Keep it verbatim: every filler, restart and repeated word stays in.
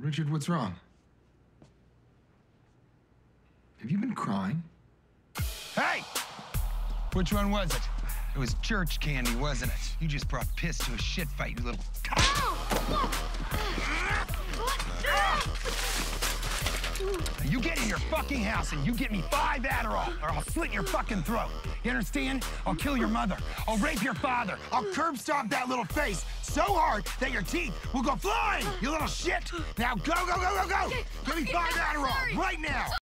Richard, what's wrong? Have you been crying? Hey! Which one was it? It was church candy, wasn't it? You just brought piss to a shit fight, you little... You get in your fucking house and you get me five Adderall, or I'll slit your fucking throat. You understand? I'll kill your mother. I'll rape your father. I'll curb stomp that little face so hard that your teeth will go flying, you little shit. Now go, go, go, go, go. Give me five Adderall right now.